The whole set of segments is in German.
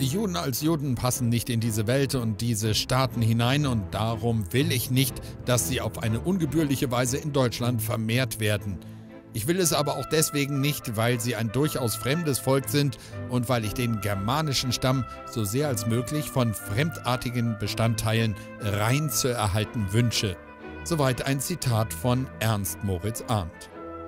Die Juden als Juden passen nicht in diese Welt und diese Staaten hinein und darum will ich nicht, dass sie auf eine ungebührliche Weise in Deutschland vermehrt werden. Ich will es aber auch deswegen nicht, weil sie ein durchaus fremdes Volk sind und weil ich den germanischen Stamm so sehr als möglich von fremdartigen Bestandteilen rein zu erhalten wünsche. Soweit ein Zitat von Ernst Moritz Arndt.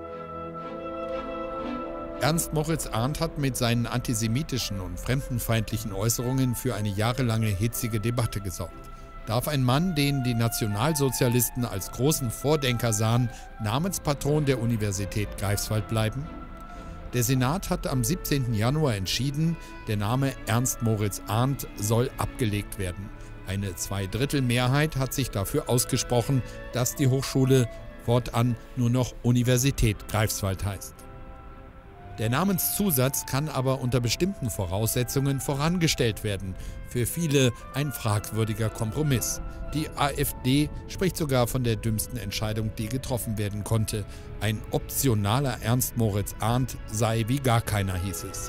Ernst Moritz Arndt hat mit seinen antisemitischen und fremdenfeindlichen Äußerungen für eine jahrelange hitzige Debatte gesorgt. Darf ein Mann, den die Nationalsozialisten als großen Vordenker sahen, Namenspatron der Universität Greifswald bleiben? Der Senat hat am 17. Januar entschieden, der Name Ernst Moritz Arndt soll abgelegt werden. Eine Zweidrittelmehrheit hat sich dafür ausgesprochen, dass die Hochschule fortan nur noch Universität Greifswald heißt. Der Namenszusatz kann aber unter bestimmten Voraussetzungen vorangestellt werden. Für viele ein fragwürdiger Kompromiss. Die AfD spricht sogar von der dümmsten Entscheidung, die getroffen werden konnte. Ein optionaler Ernst Moritz Arndt sei wie gar keiner, hieß es.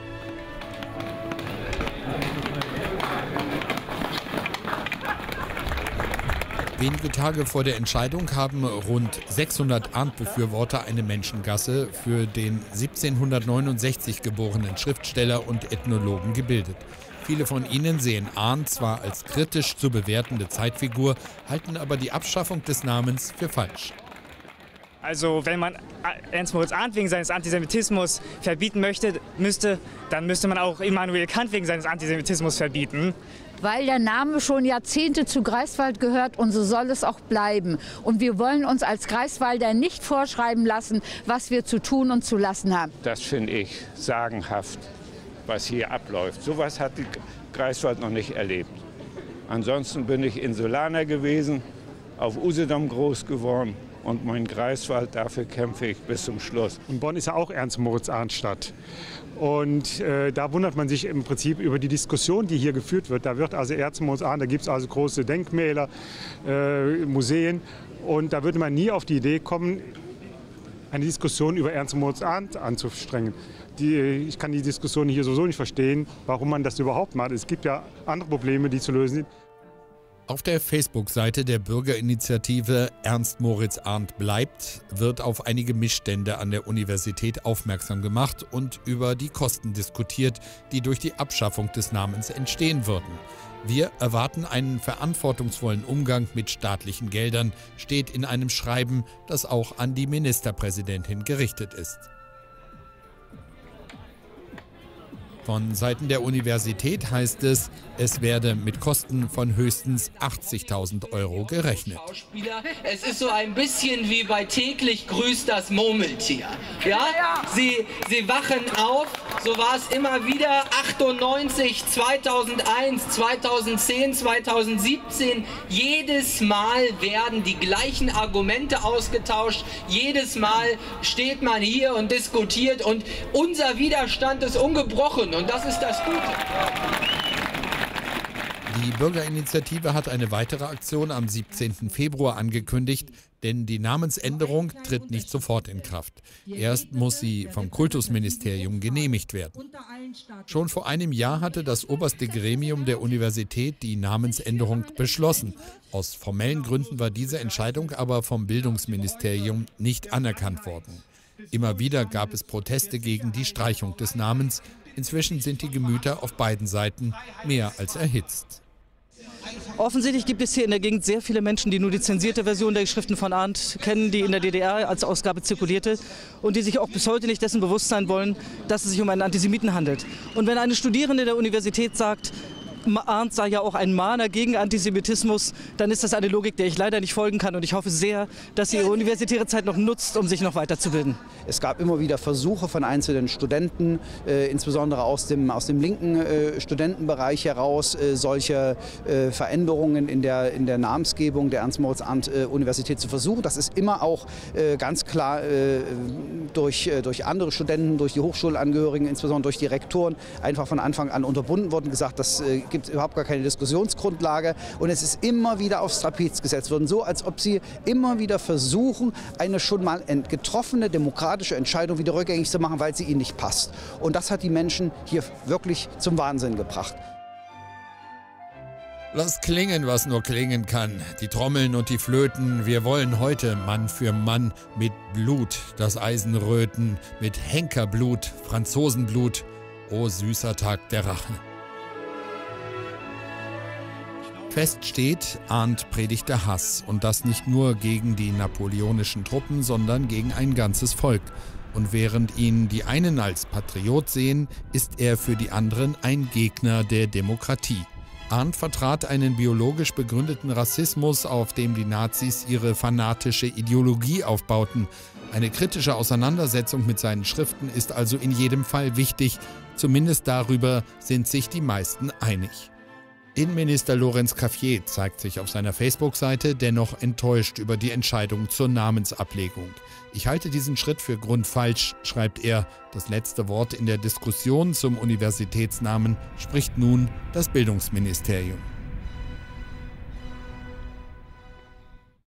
Wenige Tage vor der Entscheidung haben rund 600 Arndt-Befürworter eine Menschengasse für den 1769 geborenen Schriftsteller und Ethnologen gebildet. Viele von ihnen sehen Arndt zwar als kritisch zu bewertende Zeitfigur, halten aber die Abschaffung des Namens für falsch. Also wenn man Ernst Moritz Arndt wegen seines Antisemitismus verbieten müsste, dann müsste man auch Immanuel Kant wegen seines Antisemitismus verbieten. Weil der Name schon Jahrzehnte zu Greifswald gehört und so soll es auch bleiben. Und wir wollen uns als Greifswalder nicht vorschreiben lassen, was wir zu tun und zu lassen haben. Das finde ich sagenhaft, was hier abläuft. Sowas hat die Greifswald noch nicht erlebt. Ansonsten bin ich Insulaner gewesen, auf Usedom groß geworden. Und mein Greifswald, dafür kämpfe ich bis zum Schluss. Und Bonn ist ja auch Ernst-Moritz-Arndt-Stadt. Und da wundert man sich im Prinzip über die Diskussion, die hier geführt wird. Da wird also Ernst Moritz Arndt, da gibt es also große Denkmäler, Museen. Und da würde man nie auf die Idee kommen, eine Diskussion über Ernst Moritz Arndt anzustrengen. Ich kann die Diskussion hier sowieso nicht verstehen, warum man das überhaupt macht. Es gibt ja andere Probleme, die zu lösen sind. Auf der Facebook-Seite der Bürgerinitiative Ernst Moritz Arndt bleibt, wird auf einige Missstände an der Universität aufmerksam gemacht und über die Kosten diskutiert, die durch die Abschaffung des Namens entstehen würden. Wir erwarten einen verantwortungsvollen Umgang mit staatlichen Geldern, steht in einem Schreiben, das auch an die Ministerpräsidentin gerichtet ist. Von Seiten der Universität heißt es, es werde mit Kosten von höchstens 80.000 € gerechnet. Es ist so ein bisschen wie bei Täglich grüßt das Murmeltier. Ja? Sie wachen auf, so war es immer wieder, 98, 2001, 2010, 2017. Jedes Mal werden die gleichen Argumente ausgetauscht. Jedes Mal steht man hier und diskutiert und unser Widerstand ist ungebrochen. Und das ist das Gute. Die Bürgerinitiative hat eine weitere Aktion am 17. Februar angekündigt, denn die Namensänderung tritt nicht sofort in Kraft. Erst muss sie vom Kultusministerium genehmigt werden. Schon vor einem Jahr hatte das oberste Gremium der Universität die Namensänderung beschlossen. Aus formellen Gründen war diese Entscheidung aber vom Bildungsministerium nicht anerkannt worden. Immer wieder gab es Proteste gegen die Streichung des Namens. Inzwischen sind die Gemüter auf beiden Seiten mehr als erhitzt. Offensichtlich gibt es hier in der Gegend sehr viele Menschen, die nur die zensierte Version der Schriften von Arndt kennen, die in der DDR als Ausgabe zirkulierte und die sich auch bis heute nicht dessen bewusst sein wollen, dass es sich um einen Antisemiten handelt. Und wenn eine Studierende der Universität sagt, Arndt sei ja auch ein Mahner gegen Antisemitismus, dann ist das eine Logik, der ich leider nicht folgen kann. Und ich hoffe sehr, dass sie ihre universitäre Zeit noch nutzt, um sich noch weiterzubilden. Es gab immer wieder Versuche von einzelnen Studenten, insbesondere aus dem linken Studentenbereich heraus, solche Veränderungen in der Namensgebung der Ernst-Moritz-Arndt-Universität zu versuchen. Das ist immer auch ganz klar durch andere Studenten, durch die Hochschulangehörigen, insbesondere durch die Rektoren, einfach von Anfang an unterbunden worden, gesagt, das gibt es überhaupt gar keine Diskussionsgrundlage und es ist immer wieder aufs Trapez gesetzt worden, so als ob sie immer wieder versuchen, eine schon mal getroffene demokratische Entscheidung wieder rückgängig zu machen, weil sie ihnen nicht passt. Und das hat die Menschen hier wirklich zum Wahnsinn gebracht. Lass klingen, was nur klingen kann. Die Trommeln und die Flöten. Wir wollen heute Mann für Mann mit Blut das Eisen röten, mit Henkerblut, Franzosenblut. O süßer Tag der Rache. Fest steht, Arndt predigte Hass. Und das nicht nur gegen die napoleonischen Truppen, sondern gegen ein ganzes Volk. Und während ihn die einen als Patriot sehen, ist er für die anderen ein Gegner der Demokratie. Arndt vertrat einen biologisch begründeten Rassismus, auf dem die Nazis ihre fanatische Ideologie aufbauten. Eine kritische Auseinandersetzung mit seinen Schriften ist also in jedem Fall wichtig. Zumindest darüber sind sich die meisten einig. Innenminister Lorenz Cafier zeigt sich auf seiner Facebook-Seite dennoch enttäuscht über die Entscheidung zur Namensablegung. Ich halte diesen Schritt für grundfalsch, schreibt er. Das letzte Wort in der Diskussion zum Universitätsnamen spricht nun das Bildungsministerium.